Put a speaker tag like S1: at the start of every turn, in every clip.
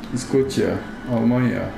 S1: İskoçya, Almanya,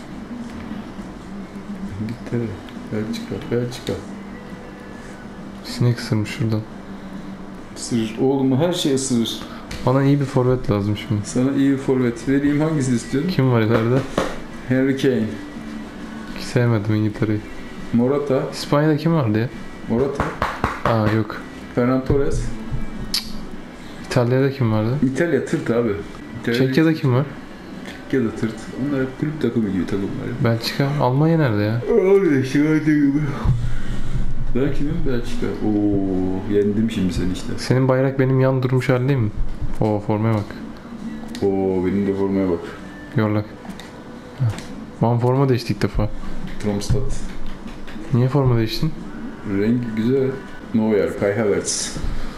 S1: İngiltere, Belçika.
S2: Sinek ısırmış şuradan.
S1: Isırır. Oğlum her şey ısırır.
S2: Bana iyi bir forvet lazım şimdi.
S1: Sana iyi bir forvet vereyim, hangisini istiyorsun?
S2: Kim var ileride?
S1: Harry Kane,
S2: Hiç sevmedim İngiltere'yi.
S1: Morata,
S2: İspanya'da kim vardı ya?
S1: Morata,
S2: Aa yok.
S1: Ferran Torres.
S2: İtalya'da kim vardı?
S1: İtalya tırt abi.
S2: Çekya'da kim var?
S1: Çekya'da tırt. Onlar hep kulüp takımı gibi takımlar.
S2: Belçika. Almanya nerede ya?
S1: Öyle işte gibi. Ben kimim? Belçika. Oo, yendim şimdi seni işte.
S2: Senin bayrak benim yan durmuş hali değil mi? Oo formaya bak.
S1: Oo, benim de formaya bak.
S2: Yorlak. Ben forma değişti ilk defa.
S1: Tromstad.
S2: Niye forma değiştin?
S1: Rengi güzel. Neuer, Kai Havertz.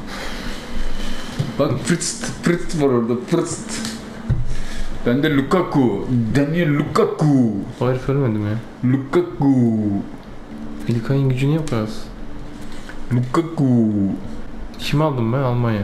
S1: Bak Fritz var orada. Fritz. Ben de Lukaku. Daniel Lukaku.
S2: O herif ölmedi mi ya?
S1: Lukaku.
S2: İlkay'ın gücü niye bu kadar az?
S1: Lukaku.
S2: Kim aldım ben? Almanya.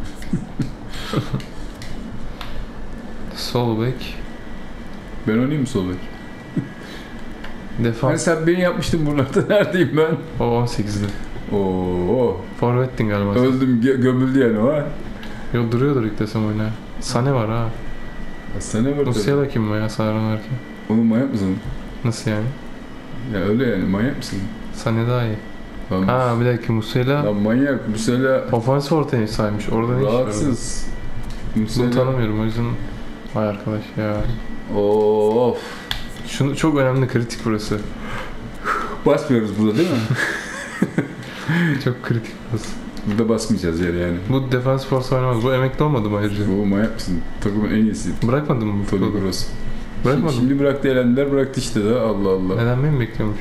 S2: Sol bek.
S1: Ben oynayayım mı sol bek? Hani
S2: Defans.
S1: sen beni yapmıştın buralarda. Neredeyim ben?
S2: O 18'de.
S1: Oo.
S2: Forvettin galiba.
S1: Öldüm, gömüldü yani o ha.
S2: Yo duruyordur ilk desem oyuna. Sane var ha.
S1: Sana var tabii.
S2: Rusya'da kim var ya Sahran varken?
S1: Oğlum manyak mısın?
S2: Nasıl yani?
S1: Ya öyle yani, manyak mısın?
S2: Sane daha iyi.
S1: Lan,
S2: Ha bir dakika Musiala
S1: lan manyak, Musela
S2: ofansif ortaya saymış. Orada ne iş var?
S1: rahatsız.
S2: Bunu
S1: Musela.
S2: tanımıyorum o yüzden. Vay arkadaş ya.
S1: Of.
S2: Şunu çok önemli kritik burası.
S1: Basmıyoruz burada değil mi?
S2: Çok kritik burası.
S1: Burada basmayacağız yani.
S2: Bu defans force oynamaz. Bu emekli olmadı mı ayrıca?
S1: Bu manyak mısın? Takımın en iyisi.
S2: Bırakmadın mı bu
S1: Toni
S2: futbolu?
S1: Kroos.
S2: Bırakmadın mı?
S1: Şimdi bıraktı, elendiler, bıraktı işte de. Allah Allah.
S2: Neden beni bekliyormuş?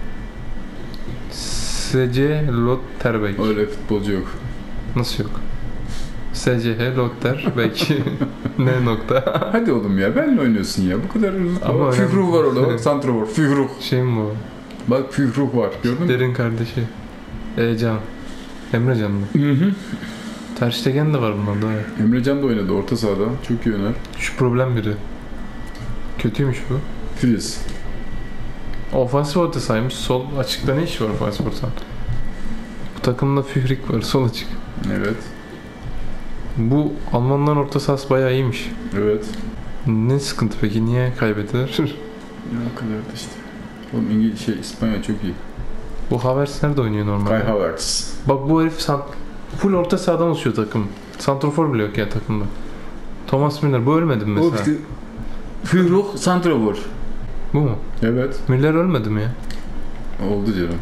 S2: S.C. Lotterbek.
S1: Öyle futbolcu yok.
S2: Nasıl yok? S.C. Lotterbek. Ne nokta?
S1: Hadi oğlum ya, benle oynuyorsun ya. Bu kadar
S2: Ama
S1: Führuh var orada. Bak santrafor. Führuh.
S2: Şey mi bu?
S1: Bak Führuh var. Gördün mü?
S2: Derin kardeşi. Can. Emrecan mı?
S1: Hı hı.
S2: Ter Stegen de var bunlarda. Ha.
S1: Emrecan da oynadı orta sahada. Çok iyi oynar.
S2: Şu problem biri. Kötüymüş bu.
S1: Filiz.
S2: Ofansif orta saymış. Sol açıkta ne iş var ofansif orta? Bu takımda Führik var. Sol açık.
S1: Evet.
S2: Bu Almanların orta sahası bayağı iyiymiş.
S1: Evet.
S2: Ne sıkıntı peki? Niye kaybettiler?
S1: Ya o kadar da işte. Oğlum İspanya çok iyi.
S2: Bu Havertz nerede oynuyor normalde?
S1: Kai Havertz.
S2: Bak bu herif full orta sahadan oluşuyor takım. Santrofor bile yok ya takımda. Thomas Müller bu ölmedi mi
S1: O
S2: mesela?
S1: işte Führuh santrafor.
S2: Bu mu?
S1: Evet.
S2: Müller ölmedi mi ya?
S1: Oldu canım.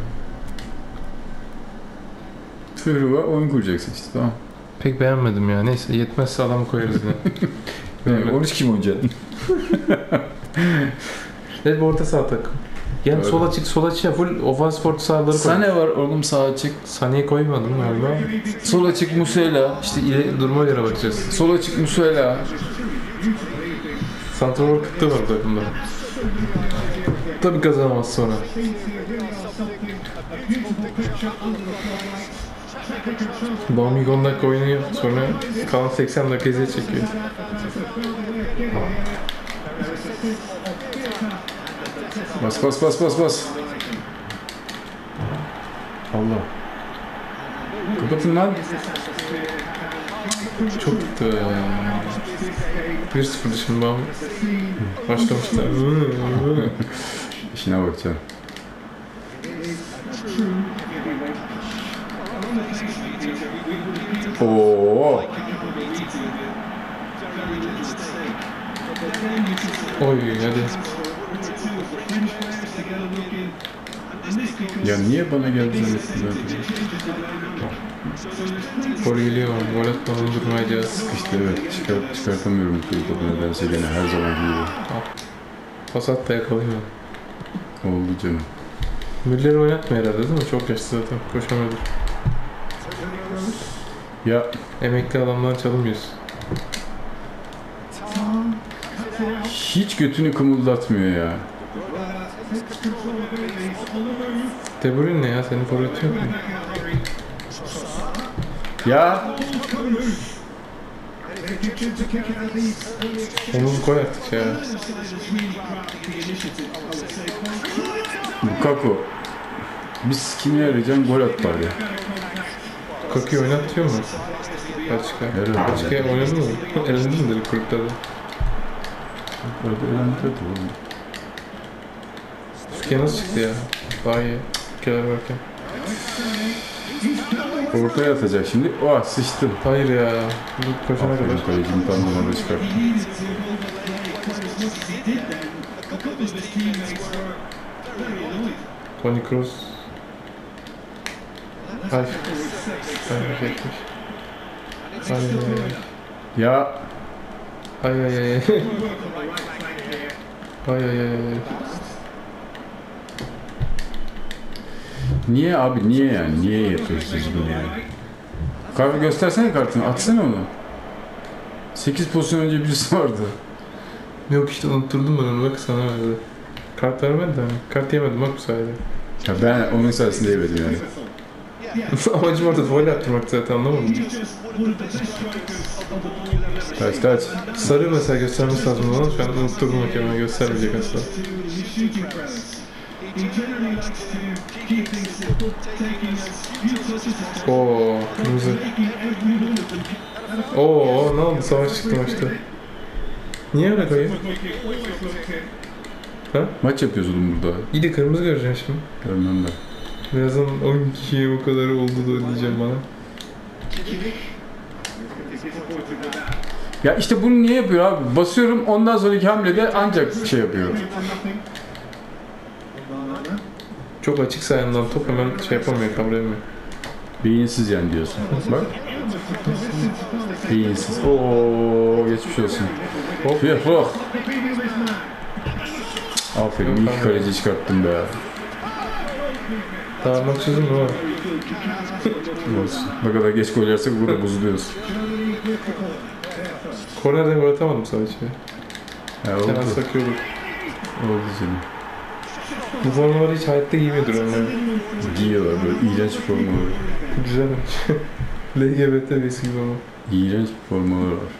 S1: Führuh'a oyun kuracaksın işte, tamam.
S2: Pek beğenmedim ya. Neyse yetmezse adamı koyarız yine.
S1: Yani 13 kim oynayacaksın?
S2: Evet bu orta saha takım. Yani
S1: Öyle.
S2: sol açık full ofansif orta sahaları koy.
S1: Sane var oğlum, sağ açık.
S2: Sane'yi koymadım galiba.
S1: Sol açık Musiala.
S2: İşte ileri duruma göre bakacağız.
S1: Sol açık Musiala.
S2: Santrafor kıtlığı var takımda. Tabii kazanamaz sonra. Bamik 10 dakika oynuyor, sonra kalan 80 dakika eziyet çekiyor.
S1: Bas. Allah. Kapatın lan.
S2: Çok 1-0 şimdi Bamik. Başlamışlar.
S1: İşine bakacağım. Oo.
S2: Oy hadi.
S1: Ya niye bana geldi zannettiler?
S2: Gol geliyor. Gol atmadan durmayacağız.
S1: İşte evet, çıkartamıyorum bu topu nedense gene her zaman gibi.
S2: Pas at da yakalayayım ben.
S1: Oldu canım.
S2: Müller'i oynatmıyor herhalde değil mi? Çok yaşlı zaten. Koşamıyordur.
S1: Ya
S2: Emekli adamdan çalınmıyorsun.
S1: hiç götünü kımıldatmıyor ya.
S2: De Bruyne ne ya? Senin forvetin yok mu?
S1: Ya
S2: Omuz koy artık ya.
S1: Lukaku. Biz kimle arayacağım gol at bari.
S2: Lukaku'yu oynatıyor mu? Belçika.
S1: Herhalde.
S2: Belçika'ya oynadın mı? Elendin mi dedi kulüplerde?
S1: Orada önemli oğlum.
S2: Türkiye nasıl çıktı ya? Daha iyi. Ülkeler varken.
S1: Ortaya atacak şimdi. Oha sıçtım.
S2: Hayır ya. Bu koşana kadar.
S1: Aferin kalecim tam numara çıkarttım.
S2: Toni Kroos. Ay. Ay etmiş. Ay ay ay.
S1: Ya
S2: Ay ay ay. Ay ay ay.
S1: niye abi niye yani? Niye yapıyorsunuz bunu yani? Kartı göstersene kartını. Atsana onu. 8 pozisyon önce birisi vardı.
S2: Yok işte unutturdum ben onu bak sana verdi. Kart vermedi de kart yemedim bak bu sayede.
S1: Ya ben onun sayesinde yemedim yani.
S2: Amacım orada foul attırmak zaten anlamadım.
S1: Kaç.
S2: Sarı mesela göstermesi lazım ama şu an unutturdum hakemine göstermeyecek asla. Oo kırmızı. Oo ne oldu savaş çıktı maçta. Niye öyle koyuyor? Ha?
S1: Maç yapıyoruz oğlum burada.
S2: İyi de kırmızı göreceksin şimdi.
S1: Görmem ben.
S2: Birazdan 10 kişiye o kadar oldu da diyeceğim bana.
S1: Ya işte bunu niye yapıyor abi? Basıyorum ondan sonraki hamlede ancak şey yapıyor.
S2: Çok açık sayandan top hemen şey yapamıyor, kavrayamıyor.
S1: Beyinsiz yani diyorsun. Bak. Beyinsiz. Oo geçmiş olsun.
S2: Hop.
S1: Yuh. Aferin iyi ki kaleci çıkarttım be.
S2: Dağılmak çözüm mü var?
S1: Olsun. Ne kadar geç gol yersek burada bozuluyoruz.
S2: Kornerden gol atamadım sadece.
S1: Ya oldu.
S2: Kenan sakıyorduk.
S1: Oldu senin.
S2: Bu formaları hiç hayatta giymiyordur onlar.
S1: Giyiyorlar böyle iğrenç formalar.
S2: Güzelmiş. LGBT birisi gibi ama.
S1: İğrenç formalar var.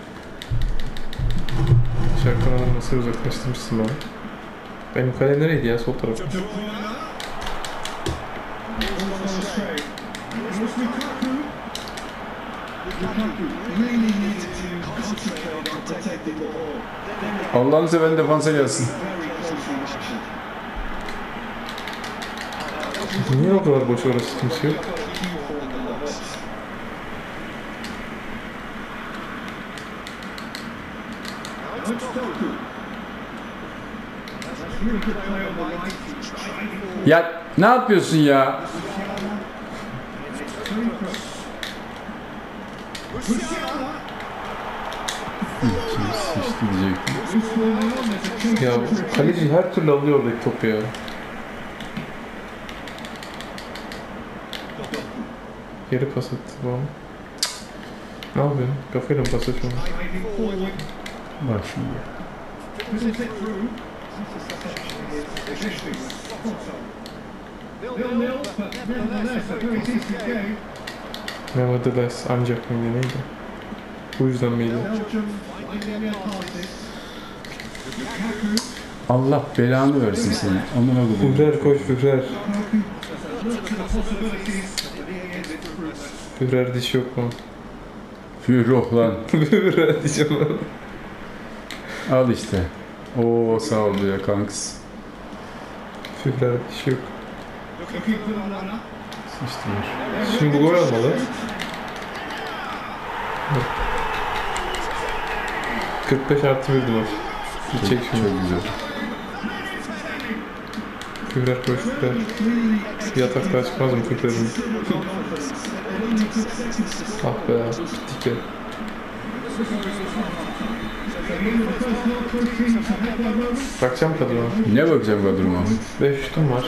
S2: Şarkılardan nasıl uzaklaştırmışsın bana? Benim kale nereydi ya? Sol tarafta.
S1: Allah'ını seven defansa gelsin.
S2: Niye o kadar boş orası kimse yok?
S1: Ya ne yapıyorsun ya? Sıçtı diyecektim.
S2: Ya kaleci her türlü alıyor oradaki topu ya. Geri pas attı bu ama. Ne yapıyorsun? Kafayla mı pas atıyorsun?
S1: Bak şimdi ya.
S2: Nevertheless ancak mıydı neydi? Bu yüzden miydi?
S1: Allah belanı versin seni. Amına koyayım.
S2: Führer koş Führer. Führer diş yok mu?
S1: Führoh lan.
S2: Führer diyeceğim ben.
S1: Al işte. Oo sağ ol ya kanks.
S2: Führer diş yok.
S1: Sıçtılar.
S2: Şimdi bu gol almalı. 45 artı 1'di maç. Bir çek şimdi.
S1: Çok güzel.
S2: Führer koş Führer. Yatakta çıkmaz mı Führer'in? Ah be, bittik ya. Bakacağım kadına.
S1: Ne bakacağım bu duruma?
S2: 5 şutum var.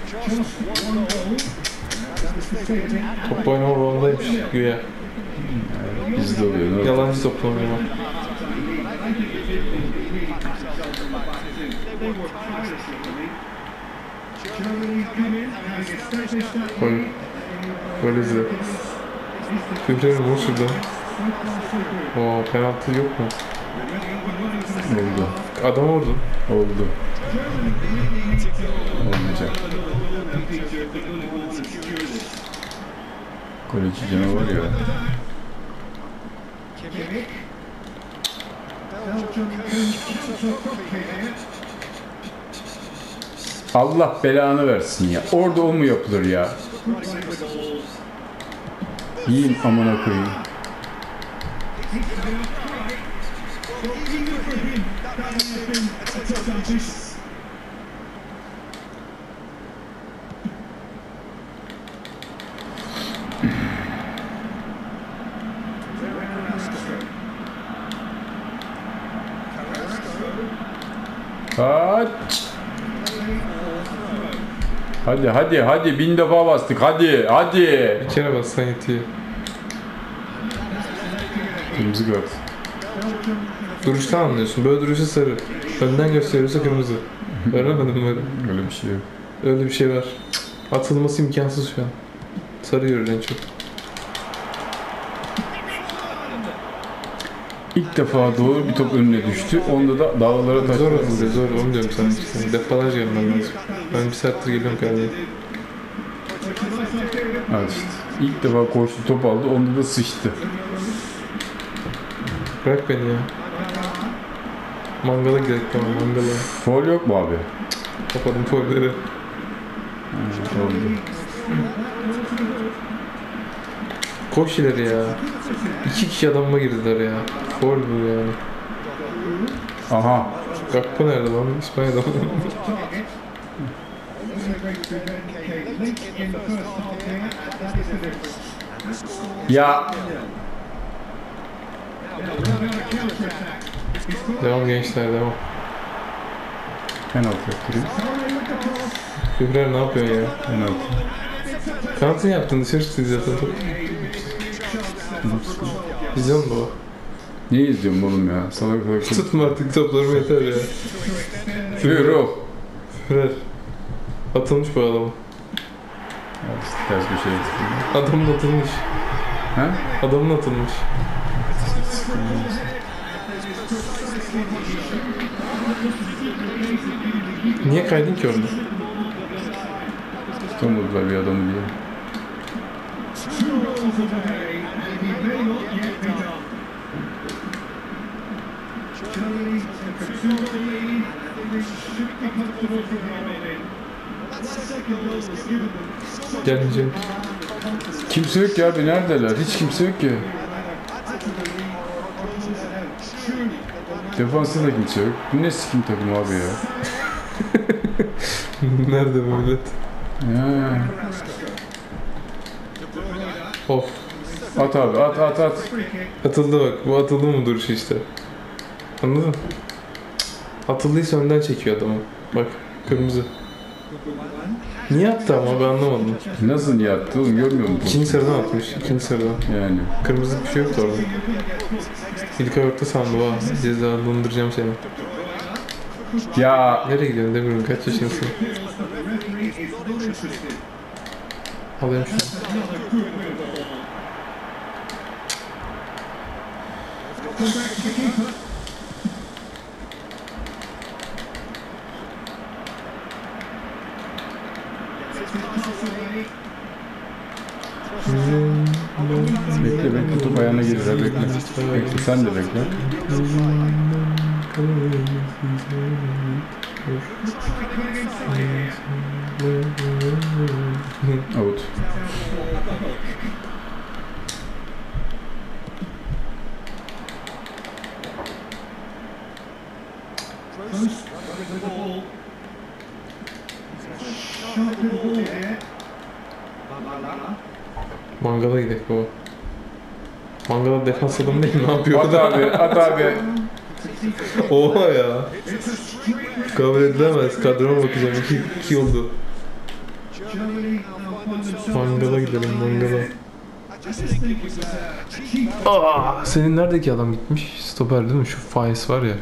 S2: Top oynama rolundaymış güya.
S1: Bizde oluyor. Ne oldu?
S2: Yalancı topla oynama. Gol. Gol izle. Führer'in vur şurada. O penaltı yok mu?
S1: Oldu.
S2: Adam vurdu.
S1: Oldu. Olmayacak. Kaleci canavar ya. Allah belanı versin ya. Orada o mu yapılır ya? Yiyin amına koyayım. Kaç. Hadi 1000 defa bastık hadi.
S2: Bir kere bassan yetiyor.
S1: Kırmızı kart.
S2: Duruştan anlıyorsun. Böyle duruşu sarı. Önden gösteriyorsa kırmızı. Öğrenmedim böyle.
S1: Öyle bir şey yok.
S2: Öyle bir şey var. Atılması imkansız şu an. Sarı görür en çok.
S1: İlk defa doğru bir top önüne düştü. Onda da dağlara taştı.
S2: Zor atılıyor, zor. Onu diyorum sana. Yani defalarca gelmem lazım. Ben bir saattir geliyorum kardeşim.
S1: Evet işte. İlk defa koştu top aldı. Onda da sıçtı.
S2: Bırak beni ya. Mangala gidelim tamam, mangala.
S1: Foul yok mu abi?
S2: Kapadım polleri.
S1: Oldu.
S2: Koş ileri ya. 2 kişi adamıma girdiler ya. Foul bu yani.
S1: Aha.
S2: Gakpo nerede lan? İspanya'da mı?
S1: Ya.
S2: Devam gençler, devam.
S1: Penaltı yaptırayım.
S2: Kübrer ne yapıyorsun ya?
S1: Penaltı.
S2: Kanatın yaptın, dışarı çıktı zaten. İzliyor musun baba?
S1: Ne izliyorum oğlum ya? Salak salak.
S2: Tutma artık toplarımı yeter ya.
S1: Fırıl.
S2: Kübrer. Atılmış bu adam.
S1: Ters bir şey yaptım.
S2: Adamın atılmış.
S1: Ha?
S2: Adamın atılmış. Niye kaydın ki orada?
S1: Tutamadılar bir adamı diye.
S2: Gelmeyeceğim.
S1: Kimse yok ya abi, neredeler? Hiç kimse yok ki. Defansta da kimse yok. Bu ne sikim takım abi ya?
S2: Nerede bu millet?
S1: Ya.
S2: Of.
S1: At abi, at.
S2: Atıldı bak. Bu atıldı mı duruşu işte. Anladın mı? Atıldıysa önden çekiyor adamı. Bak kırmızı. Niye attı ama ben anlamadım.
S1: Nasıl niye attı oğlum, görmüyor musun?
S2: İkinci sıradan atmış. İkinci sıradan.
S1: Yani.
S2: Kırmızı bir şey yoktu orada. İlk ayakta sandı ha. Cezalandıracağım seni.
S1: Ya.
S2: Nereye gidiyorsun Demir'im? Kaç yaşındasın? Alayım şunu.
S1: Bekle, top ayağına girer, bekle. Bekle, sen de bekle. Out.
S2: Mangala gidelim baba. Mangala defans adamı değil, ne yapıyor?
S1: At abi.
S2: Oha ya. Kabul edilemez. Kadroma bakacağım. 2 oldu. Mangala gidelim, mangala. Aa, senin neredeki adam gitmiş? Stoper değil mi? Şu Faiz var ya.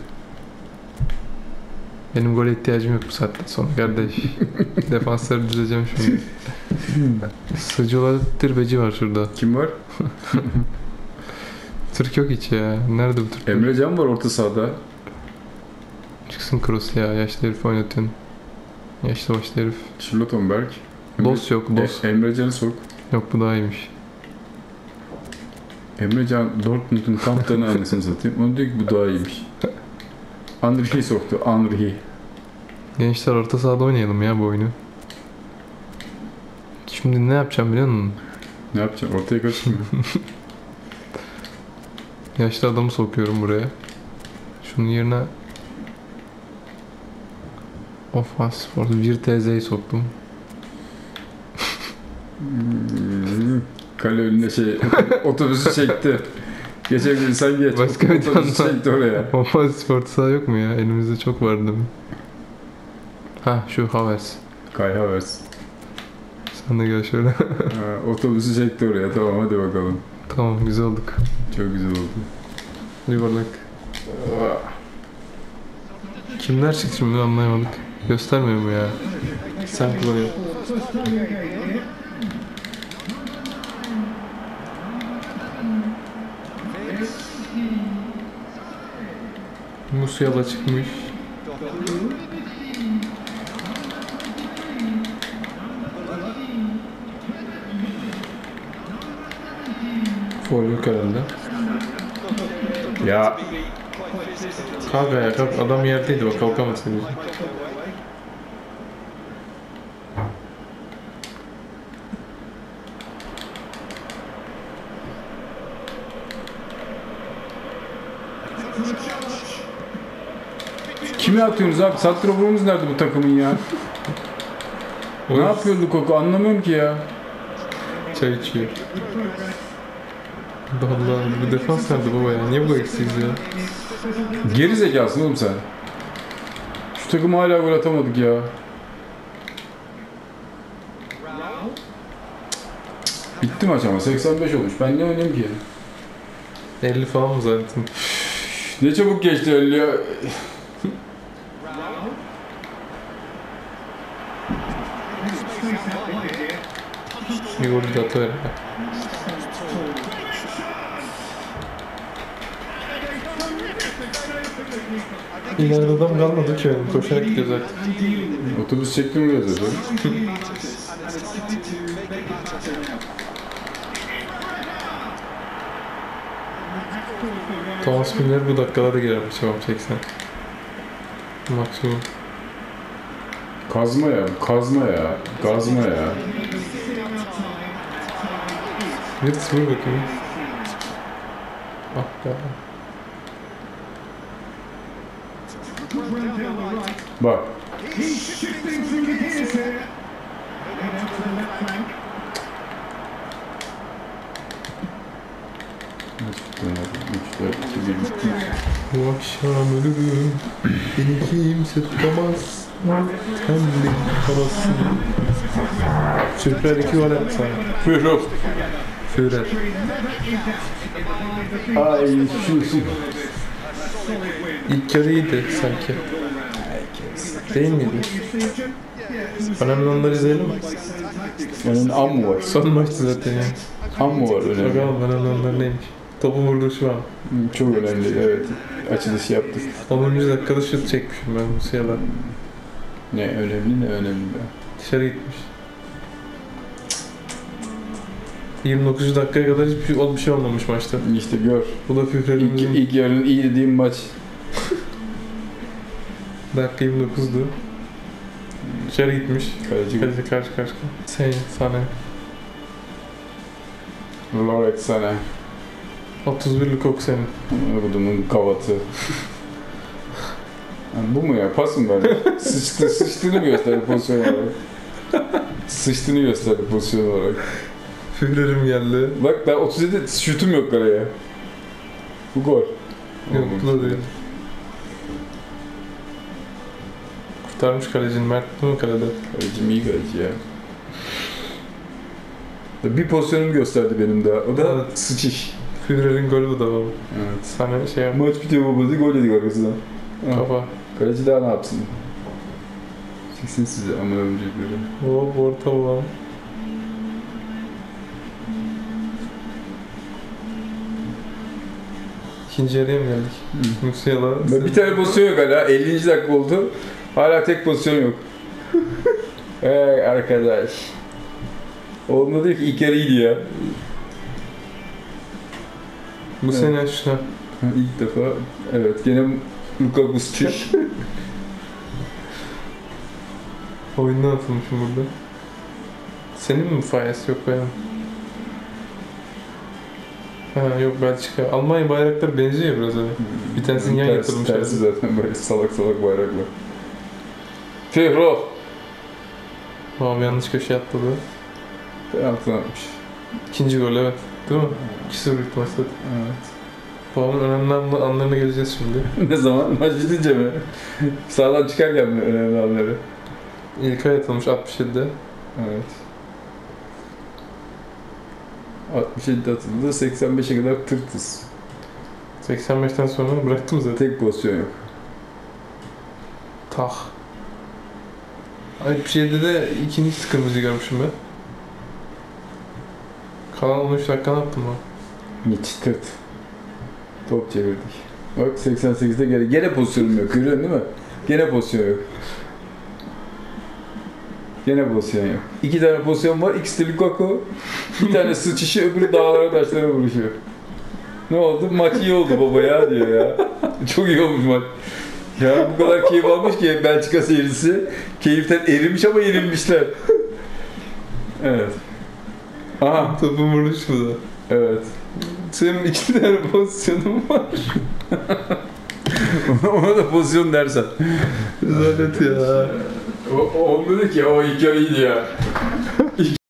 S2: Benim gole ihtiyacım yok bu saatten sonra kardeş. Defansları düzeceğim şimdi. Sıcılar Tirbeci var şurada.
S1: Kim var?
S2: Türk yok hiç ya. Nerede bu Türk?
S1: Emre Can var orta sahada.
S2: Çıksın Kroos ya. Yaşlı herif oynatın. Yaşlı başlı herif.
S1: Schlottenberg.
S2: Los yok. Los.
S1: Emre Can'ı sok.
S2: Yok bu daha iyiymiş.
S1: Emre Can Dortmund'un kaptanı annesini satayım. Onu diyor ki bu daha iyiymiş. Andrihi soktu. Andrihi.
S2: Gençler orta sahada oynayalım ya bu oyunu. Şimdi ne yapacağım biliyor musun?
S1: Ne yapacağım? Ortaya kaçmıyor.
S2: Yaşlı adamı sokuyorum buraya. Şunun yerine Ofans Sport Virteze'yi soktum.
S1: Kale önüne otobüsü çekti. Geçebilirsen geç.
S2: Başka bir
S1: otobüsü
S2: tane
S1: çekti oraya.
S2: Ofans Sport saha yok mu ya? Elimizde çok vardı. Ha şu Havertz.
S1: Kai Havertz.
S2: Sen de gel şöyle.
S1: Otobüsü çekti oraya. Tamam hadi bakalım.
S2: Tamam güzel olduk.
S1: Çok güzel oldu.
S2: Yuvarlak. Kimler çıktı şimdi anlayamadık. Göstermiyor mu ya? Sen kullanıyorsun. Musiala çıkmış. Foul yok herhalde.
S1: Ya
S2: Kalk ayağa kalk. Adam yerdeydi bak kalkamaz seni.
S1: kime atıyorsunuz abi? Santraforumuz nerede bu takımın ya? Ne yapıyorduk Koko? Anlamıyorum ki ya.
S2: Çay içiyor. Allah bu defans nerede baba ya? Niye bu eksiyiz ya?
S1: Geri zekasın oğlum sen. Şu takım hala gol atamadık ya. Bitti maç ama 85 olmuş. Ben ne oynayayım ki?
S2: 50 falan mı zaten?
S1: Ne çabuk geçti 50 ya.
S2: Bir golü de atar ya. İleride adam kalmadı ki oğlum. Koşarak gidiyor zaten.
S1: Otobüs çektim biraz zaten.
S2: Thomas Müller bu dakikalarda girer bu cevap 80. Maksimum.
S1: Kazma ya, kazma ya, gazma ya.
S2: Virtus vur bakayım. Ah be.
S1: Bak.
S2: Bu akşam ölürüm. Beni kimse tutamaz. Kendim parasın. Türkler 2 gol attı sana.
S1: Führer.
S2: Führer.
S1: Ay şu.
S2: İlk yarı iyiydi sanki. Değil miydi? Önemli onları izleyelim mi?
S1: Senin am mı var?
S2: Son maçtı zaten ya.
S1: Am mı var önemli?
S2: Bakalım önemli onlar neymiş. Topu vurdu şu an.
S1: Çok önemli evet. Açılışı yaptık.
S2: 10. dakikada şut çekmişim ben Musiala.
S1: Ne önemli ne önemli be.
S2: Dışarı gitmiş. 29. dakikaya kadar hiçbir şey olmamış maçta.
S1: İşte gör.
S2: Bu da Führer'imizin
S1: İlk yarının iyi dediğim maç.
S2: dakika 29'du. Dışarı gitmiş.
S1: Kaleci
S2: Karşı. Sane.
S1: Lorek sana.
S2: 31'lik Oksen.
S1: Budumun kavatı. Yani bu mu ya? Pas mı böyle? Sıçtığını gösterdi pozisyon olarak. Sıçtığını gösterdi pozisyon olarak.
S2: Führer'im geldi.
S1: Bak ben 37 şutum yok kaleye. Bu gol.
S2: Yok bu da değil. Kurtarmış kalecinin Mert değil mi kalede?
S1: Kalecim iyi kaleci ya. Bir pozisyonumu gösterdi benim daha. O da
S2: Evet.
S1: sıçış.
S2: Führer'in golü bu da baba.
S1: Evet.
S2: Sana şey yap.
S1: Maç bitiyor babası gol yedik arkasından.
S2: Kafa.
S1: Kaleci daha ne yapsın? Çeksin size ama ömrükleri.
S2: Hop orta olan. İkinci yarıya mı geldik? Musiala.
S1: Bir tane pozisyon yok hala. 50. dakika oldu. Hala tek pozisyon yok. Arkadaş. Olmadı diyor ki ilk yarı iyiydi ya.
S2: Bu sene şuna.
S1: İlk defa. Evet gene Lukaku sıçış.
S2: Oyundan atılmışım burada. Senin mi fayası yok benim? Ha yok Belçika. Almanya bayrakları benziyor biraz hani. Bir tanesini yan yatırmışlar.
S1: Tersi zaten böyle salak salak bayraklar. Fihro.
S2: Tamam yanlış köşeye atladı.
S1: Penaltı atmış.
S2: İkinci gol evet. Değil mi? 2-0 bitti maç zaten.
S1: Evet.
S2: Babamın önemli anlarına geleceğiz şimdi.
S1: Ne zaman? Maç bitince mi? Sağdan çıkarken mi önemli anları?
S2: İlkay atılmış 67'de.
S1: Evet. 67 atıldı. 85'e kadar tırtız.
S2: 85'ten sonra bıraktım zaten.
S1: Tek pozisyon yok.
S2: Tah. 67'de de ikinci kırmızı görmüşüm ben. Kalan 13 dakika ne yaptım ben?
S1: Hiç tırt. Top çevirdik. Bak 88'de gene pozisyonum yok. Görüyorsun değil mi? Gene pozisyon yok. Gene pozisyon yok. 2 tane pozisyon var. İkisi de Lukaku. Bir tane sıçışı öbürü dağlara taşlara vuruşuyor. Ne oldu? Maç iyi oldu baba ya diyor ya. Çok iyi olmuş maç. Ya bu kadar keyif almış ki Belçika seyircisi. Keyiften erimiş ama yenilmişler. Evet. Aha.
S2: Topu vuruştu da.
S1: Evet.
S2: Senin 2 tane pozisyonun var.
S1: Ona da pozisyon dersen.
S2: Rezalet ya.
S1: O dedi ki o ilk yarı iyiydi ya.